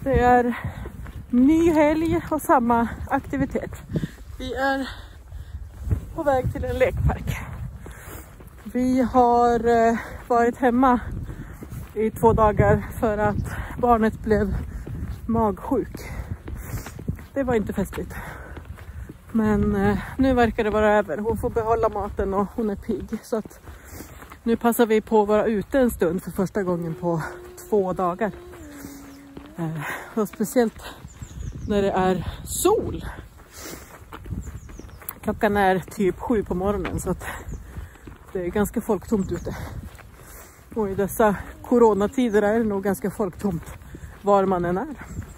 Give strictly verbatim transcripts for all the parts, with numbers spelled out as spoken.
Det är ny helg och samma aktivitet. Vi är på väg till en lekpark. Vi har eh, varit hemma i två dagar för att barnet blev magsjuk. Det var inte festligt. Men eh, nu verkar det vara över. Hon får behålla maten och hon är pigg. Så att nu passar vi på att vara ute en stund för första gången på två dagar. Eh, och speciellt när det är sol. Klockan är typ sju på morgonen så att det är ganska folktomt ute. Och i dessa coronatider är det nog ganska folktomt var man än är.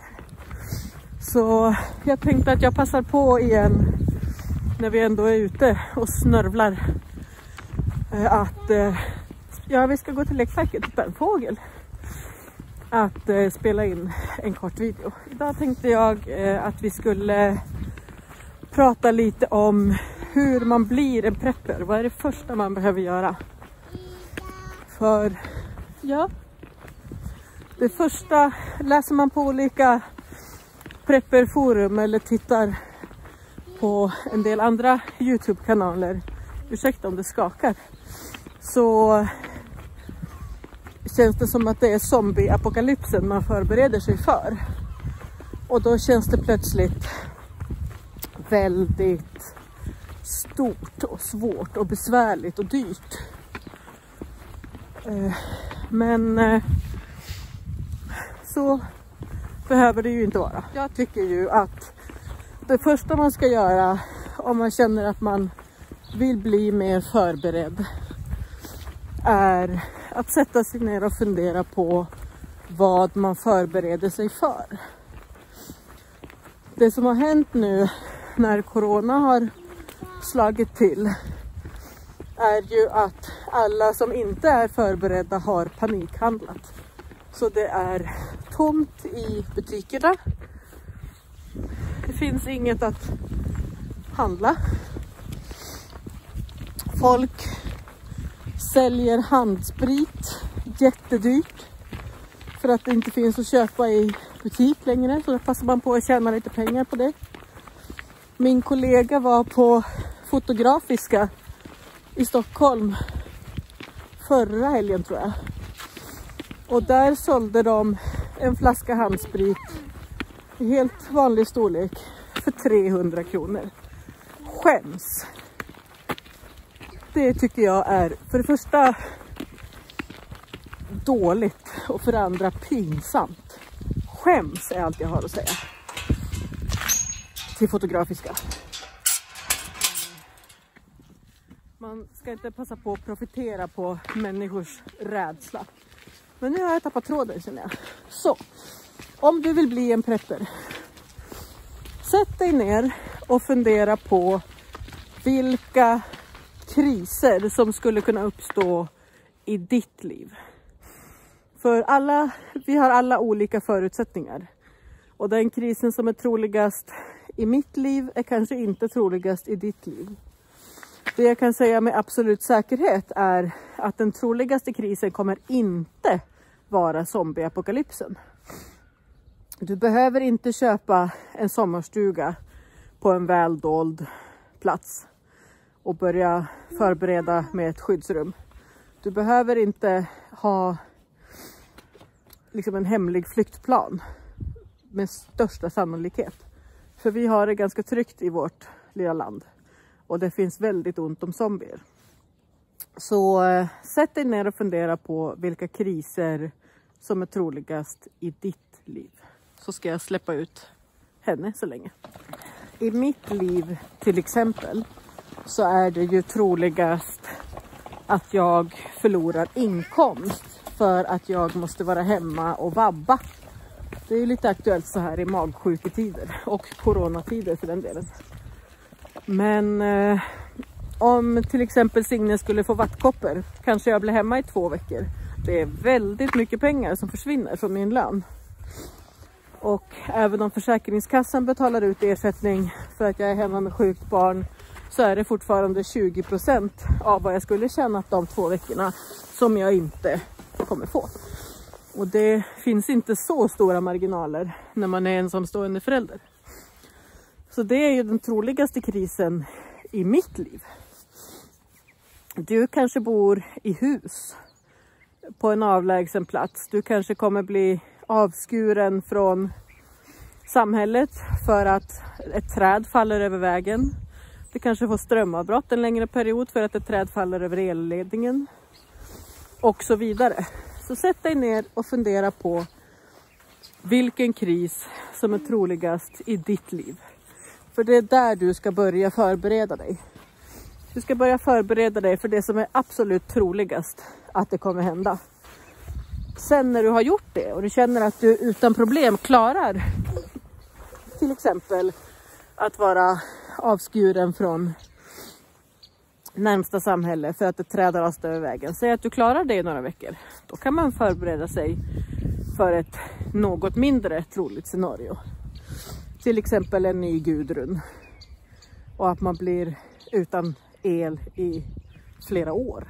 Så jag tänkte att jag passar på igen när vi ändå är ute och snörvlar. Att ja, vi ska gå till lekparken och titta en fågel. Att eh, spela in en kort video. Idag tänkte jag eh, att vi skulle prata lite om hur man blir en prepper. Vad är det första man behöver göra? För ja, det första läser man på olika prepperforum eller tittar på en del andra YouTube-kanaler. Ursäkta om det skakar. Så känns det som att det är zombie-apokalypsen man förbereder sig för. Och då känns det plötsligt väldigt stort och svårt och besvärligt och dyrt. Men så behöver det ju inte vara. Jag tycker ju att det första man ska göra om man känner att man vill bli mer förberedd är att sätta sig ner och fundera på vad man förbereder sig för. Det som har hänt nu när corona har slagit till är ju att alla som inte är förberedda har panikhandlat. Så det är tomt i butikerna. Det finns inget att handla. Folk säljer handsprit jättedyrt för att det inte finns att köpa i butik längre, så då passar man på att tjäna lite pengar på det. Min kollega var på Fotografiska i Stockholm förra helgen tror jag, och där sålde de en flaska handsprit i helt vanlig storlek för trehundra kronor. Skäms. Det tycker jag är för det första dåligt och för det andra pinsamt. Skäms är allt jag har att säga till Fotografiska. Man ska inte passa på att profitera på människors rädsla. Men nu har jag tappat tråden känner jag. Så, om du vill bli en prepper, sätt dig ner och fundera på vilka kriser som skulle kunna uppstå i ditt liv. För alla, vi har alla olika förutsättningar. Och den krisen som är troligast i mitt liv är kanske inte troligast i ditt liv. Det jag kan säga med absolut säkerhet är att den troligaste krisen kommer inte vara zombieapokalypsen. Du behöver inte köpa en sommarstuga på en väldold plats och börja förbereda med ett skyddsrum. Du behöver inte ha liksom en hemlig flyktplan med största sannolikhet. För vi har det ganska tryggt i vårt lilla land. Och det finns väldigt ont om zombier. Så äh, sätt dig ner och fundera på vilka kriser som är troligast i ditt liv. Så ska jag släppa ut henne så länge. I mitt liv till exempel så är det ju troligast att jag förlorar inkomst för att jag måste vara hemma och vabba. Det är ju lite aktuellt så här i magsjuketider och coronatider för den delen. Men eh, om till exempel Signe skulle få vattkoppor kanske jag blir hemma i två veckor. Det är väldigt mycket pengar som försvinner från min lön. Och även om Försäkringskassan betalar ut ersättning för att jag är hemma med sjukt barn, så är det fortfarande tjugo procent av vad jag skulle tjäna de två veckorna som jag inte kommer få. Och det finns inte så stora marginaler när man är ensamstående förälder. Så det är ju den troligaste krisen i mitt liv. Du kanske bor i hus på en avlägsen plats. Du kanske kommer bli avskuren från samhället för att ett träd faller över vägen. Du kanske får strömavbrott en längre period för att ett träd faller över elledningen. Och så vidare. Så sätt dig ner och fundera på vilken kris som är troligast i ditt liv. För det är där du ska börja förbereda dig. Du ska börja förbereda dig för det som är absolut troligast att det kommer hända. Sen när du har gjort det och du känner att du utan problem klarar till exempel att vara avskuren från närmsta samhälle för att ett träd har rast över vägen. Säg att du klarar det i några veckor. Då kan man förbereda sig för ett något mindre troligt scenario. Till exempel en ny Gudrun. Och att man blir utan el i flera år.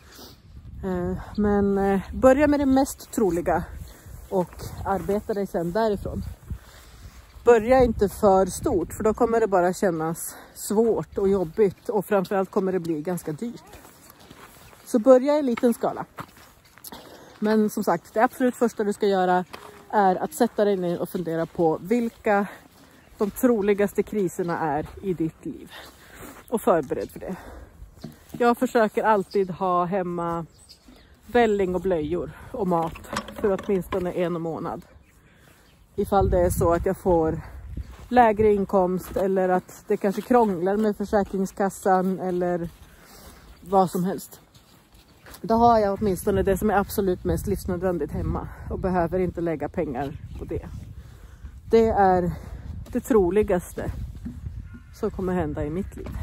Men börja med det mest troliga och arbeta dig sedan därifrån. Börja inte för stort, för då kommer det bara kännas svårt och jobbigt och framförallt kommer det bli ganska dyrt. Så börja i liten skala. Men som sagt, det absolut första du ska göra är att sätta dig ner och fundera på vilka de troligaste kriserna är i ditt liv. Och förbered för det. Jag försöker alltid ha hemma välling och blöjor och mat för åtminstone en månad. Ifall det är så att jag får lägre inkomst eller att det kanske krånglar med Försäkringskassan eller vad som helst. Då har jag åtminstone det som är absolut mest livsnödvändigt hemma och behöver inte lägga pengar på det. Det är det troligaste som kommer hända i mitt liv.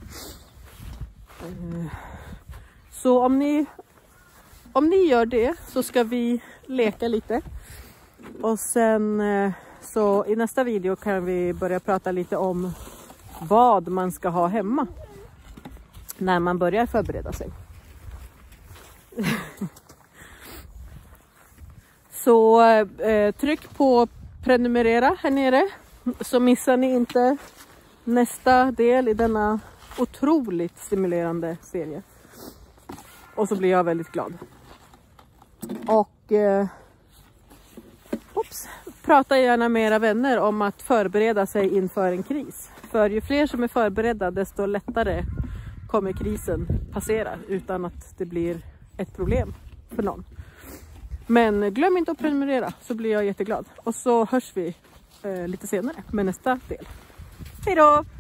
Så om ni, om ni gör det så ska vi leka lite. Och sen så i nästa video kan vi börja prata lite om vad man ska ha hemma när man börjar förbereda sig. Så eh, tryck på prenumerera här nere så missar ni inte nästa del i denna otroligt stimulerande serie. Och så blir jag väldigt glad. Och eh, Oops. Prata gärna med era vänner om att förbereda sig inför en kris. För ju fler som är förberedda desto lättare kommer krisen passera utan att det blir ett problem för någon. Men glöm inte att prenumerera så blir jag jätteglad. Och så hörs vi eh, lite senare med nästa del. Hej då!